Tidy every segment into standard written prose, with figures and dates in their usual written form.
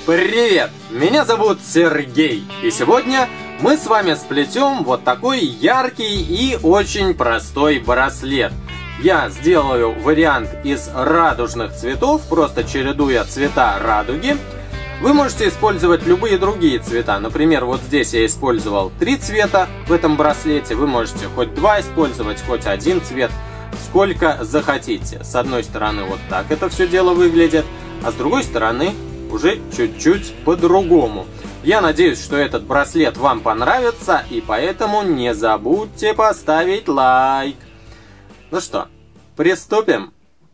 Привет! Меня зовут Сергей, и сегодня мы с вами сплетем вот такой яркий и очень простой браслет. Я сделаю вариант из радужных цветов, просто чередуя цвета радуги. Вы можете использовать любые другие цвета. Например, вот здесь я использовал 3 цвета в этом браслете. Вы можете хоть 2 использовать, хоть 1 цвет, сколько захотите. С одной стороны вот так это все дело выглядит, а с другой стороны уже чуть-чуть по-другому. Я надеюсь, что этот браслет вам понравится, и поэтому не забудьте поставить лайк. Ну что, приступим?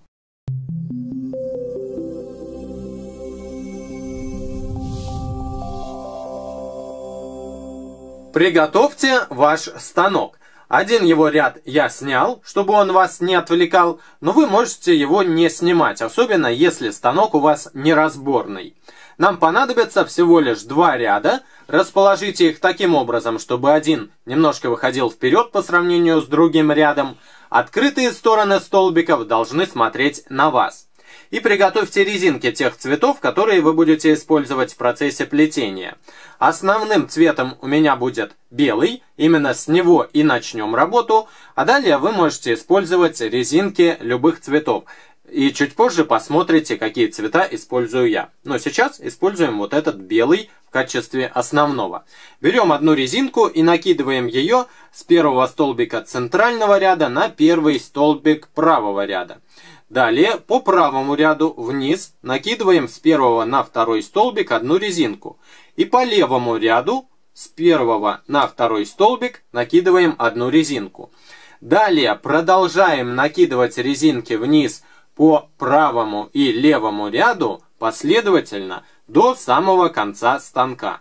Приготовьте ваш станок. Один его ряд я снял, чтобы он вас не отвлекал, но вы можете его не снимать, особенно если станок у вас неразборный. Нам понадобится всего лишь 2 ряда. Расположите их таким образом, чтобы один немножко выходил вперед по сравнению с другим рядом. Открытые стороны столбиков должны смотреть на вас. И приготовьте резинки тех цветов, которые вы будете использовать в процессе плетения. Основным цветом у меня будет белый, именно с него и начнем работу. А далее вы можете использовать резинки любых цветов. И чуть позже посмотрите, какие цвета использую я. Но сейчас используем вот этот белый в качестве основного. Берем одну резинку и накидываем ее с первого столбика центрального ряда на первый столбик правого ряда. Далее по правому ряду вниз накидываем с первого на второй столбик одну резинку. И по левому ряду с первого на второй столбик накидываем одну резинку. Далее продолжаем накидывать резинки вниз по правому и левому ряду последовательно до самого конца станка.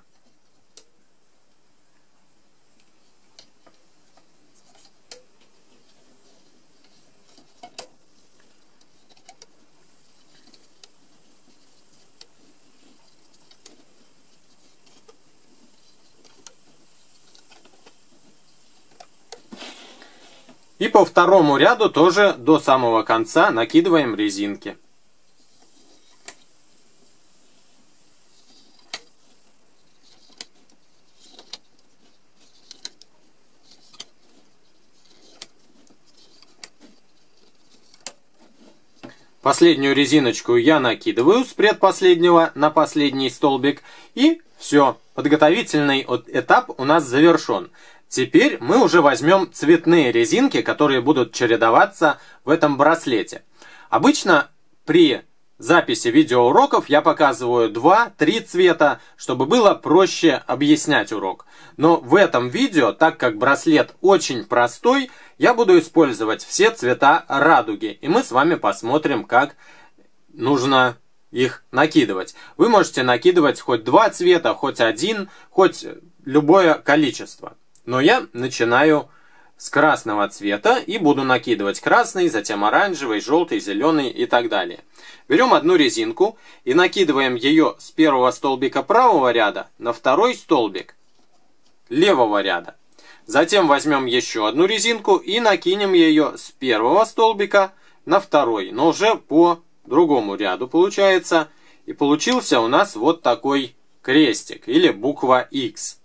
И по второму ряду тоже до самого конца накидываем резинки. Последнюю резиночку я накидываю с предпоследнего на последний столбик. И все, подготовительный этап у нас завершен. Теперь мы уже возьмем цветные резинки, которые будут чередоваться в этом браслете. Обычно при записи видеоуроков я показываю 2-3 цвета, чтобы было проще объяснять урок. Но в этом видео, так как браслет очень простой, я буду использовать все цвета радуги. И мы с вами посмотрим, как нужно их накидывать. Вы можете накидывать хоть 2 цвета, хоть 1, хоть любое количество. Но я начинаю с красного цвета и буду накидывать красный, затем оранжевый, желтый, зеленый и так далее. Берем одну резинку и накидываем ее с первого столбика правого ряда на второй столбик левого ряда. Затем возьмем еще одну резинку и накинем ее с первого столбика на второй, но уже по другому ряду получается. И получился у нас вот такой крестик или буква X.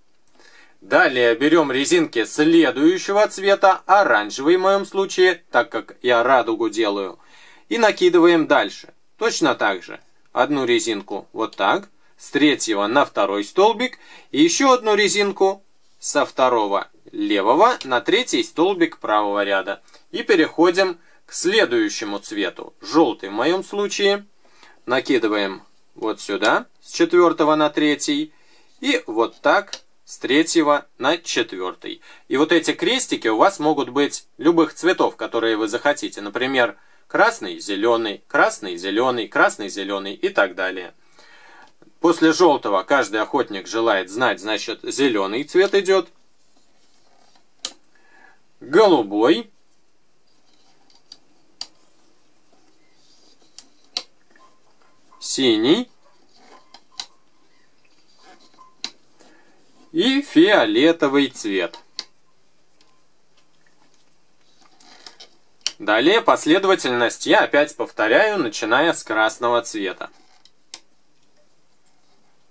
Далее берем резинки следующего цвета, оранжевый в моем случае, так как я радугу делаю, и накидываем дальше. Точно так же. Одну резинку вот так, с третьего на второй столбик, и еще одну резинку со второго левого на третий столбик правого ряда. И переходим к следующему цвету, желтый в моем случае. Накидываем вот сюда, с четвертого на третий, и вот так с третьего на четвертый. И вот эти крестики у вас могут быть любых цветов, которые вы захотите. Например, красный, зеленый, красный, зеленый, красный, зеленый и так далее. После желтого каждый охотник желает знать, значит, зеленый цвет идет. Голубой. Синий. И фиолетовый цвет. Далее последовательность я опять повторяю, начиная с красного цвета.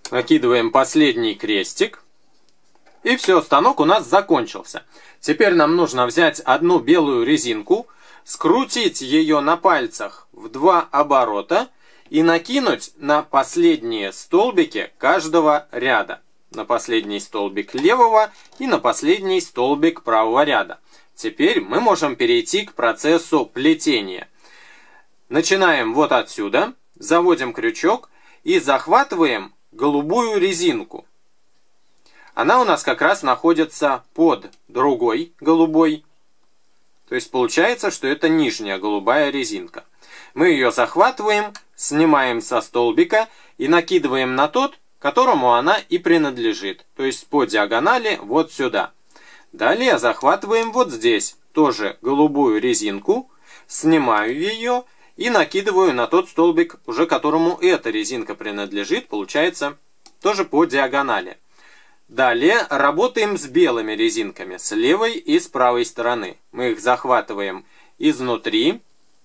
Накидываем последний крестик. И все, станок у нас закончился. Теперь нам нужно взять одну белую резинку, скрутить ее на пальцах в 2 оборота и накинуть на последние столбики каждого ряда. На последний столбик левого и на последний столбик правого ряда. Теперь мы можем перейти к процессу плетения. Начинаем вот отсюда, заводим крючок и захватываем голубую резинку. Она у нас как раз находится под другой голубой. То есть получается, что это нижняя голубая резинка. Мы ее захватываем, снимаем со столбика и накидываем на тот, которому она и принадлежит. То есть по диагонали вот сюда. Далее захватываем вот здесь тоже голубую резинку, снимаю ее и накидываю на тот столбик, уже которому эта резинка принадлежит, получается тоже по диагонали. Далее работаем с белыми резинками, с левой и с правой стороны. Мы их захватываем изнутри,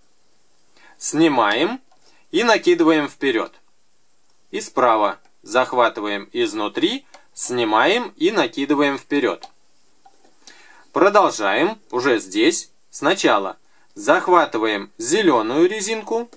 снимаем и накидываем вперед. И справа захватываем изнутри, снимаем и накидываем вперед. Продолжаем уже здесь. Сначала захватываем зеленую резинку,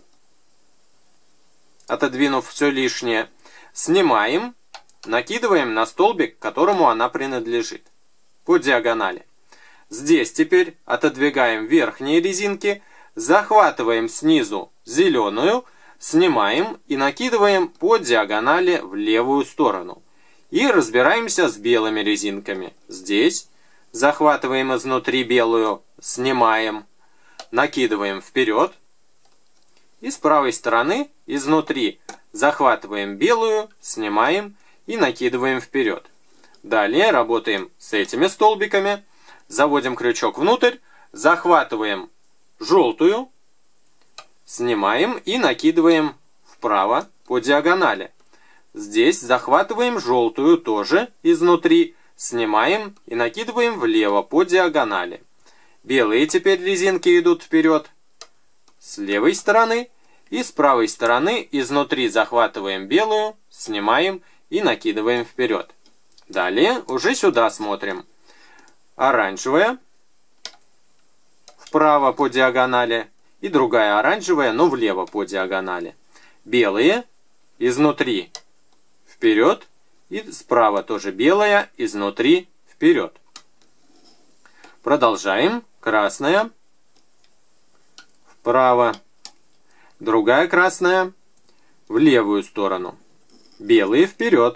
отодвинув все лишнее, снимаем, накидываем на столбик, которому она принадлежит, по диагонали. Здесь теперь отодвигаем верхние резинки, захватываем снизу зеленую, снимаем и накидываем по диагонали в левую сторону. И разбираемся с белыми резинками. Здесь захватываем изнутри белую, снимаем, накидываем вперед. И с правой стороны изнутри захватываем белую, снимаем и накидываем вперед. Далее работаем с этими столбиками. Заводим крючок внутрь, захватываем желтую, снимаем и накидываем вправо по диагонали. Здесь захватываем желтую тоже изнутри, снимаем и накидываем влево по диагонали. Белые теперь резинки идут вперед с левой стороны и с правой стороны изнутри захватываем белую, снимаем и накидываем вперед. Далее уже сюда смотрим. Оранжевая вправо по диагонали и другая оранжевая, но влево по диагонали. Белые изнутри вперед и справа тоже белая изнутри вперед. Продолжаем. Красная вправо, другая красная в левую сторону. Белые вперед.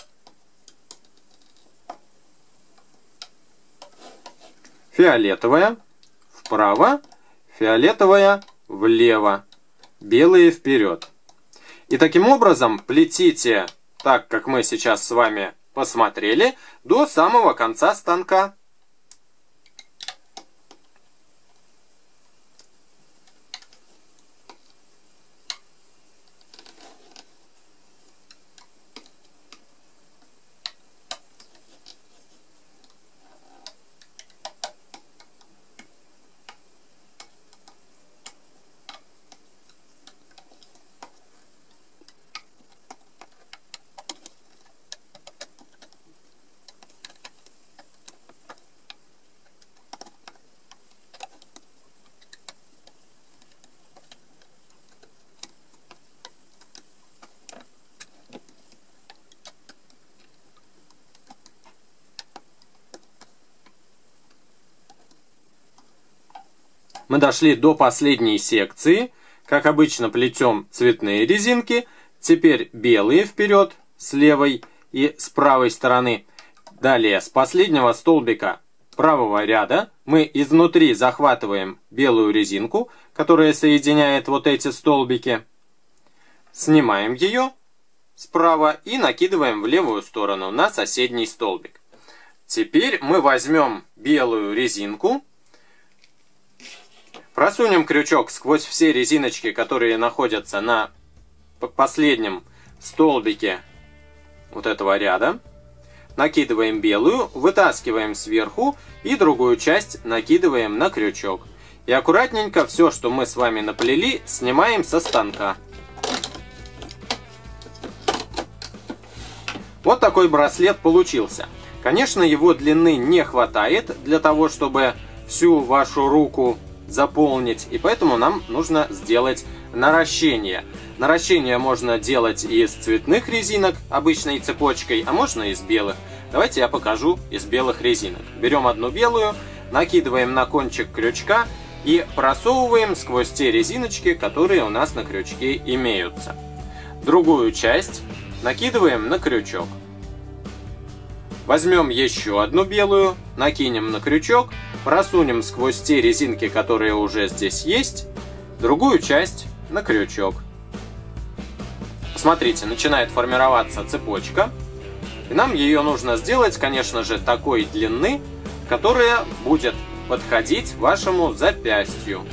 Фиолетовая вправо, фиолетовая влево, белые вперед. И таким образом плетите, так как мы сейчас с вами посмотрели, до самого конца станка. Мы дошли до последней секции. Как обычно, плетем цветные резинки. Теперь белые вперед с левой и с правой стороны. Далее с последнего столбика правого ряда мы изнутри захватываем белую резинку, которая соединяет вот эти столбики. Снимаем ее справа и накидываем в левую сторону на соседний столбик. Теперь мы возьмем белую резинку, просунем крючок сквозь все резиночки, которые находятся на последнем столбике вот этого ряда. Накидываем белую, вытаскиваем сверху и другую часть накидываем на крючок. И аккуратненько все, что мы с вами наплели, снимаем со станка. Вот такой браслет получился. Конечно, его длины не хватает для того, чтобы всю вашу руку заполнить, и поэтому нам нужно сделать наращение. Наращение можно делать из цветных резинок обычной цепочкой, а можно из белых. Давайте я покажу из белых резинок. Берем одну белую, накидываем на кончик крючка и просовываем сквозь те резиночки, которые у нас на крючке имеются. Другую часть накидываем на крючок. Возьмем еще одну белую, накинем на крючок, просунем сквозь те резинки, которые уже здесь есть, другую часть на крючок. Смотрите, начинает формироваться цепочка, и нам ее нужно сделать, конечно же, такой длины, которая будет подходить вашему запястью.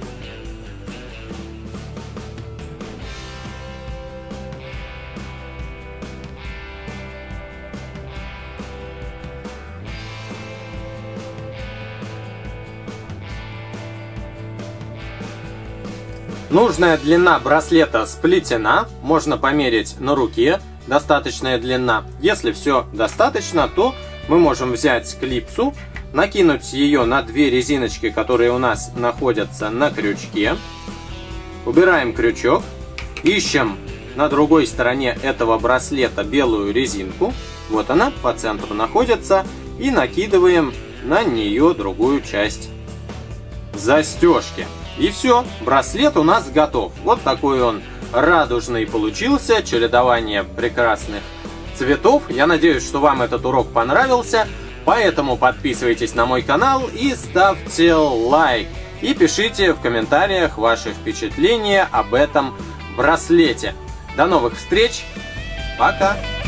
Нужная длина браслета сплетена, можно померить на руке, достаточная длина. Если все достаточно, то мы можем взять клипсу, накинуть ее на две резиночки, которые у нас находятся на крючке. Убираем крючок, ищем на другой стороне этого браслета белую резинку, вот она по центру находится, и накидываем на нее другую часть застежки. И все, браслет у нас готов. Вот такой он радужный получился, чередование прекрасных цветов. Я надеюсь, что вам этот урок понравился, поэтому подписывайтесь на мой канал и ставьте лайк. И пишите в комментариях ваши впечатления об этом браслете. До новых встреч, пока!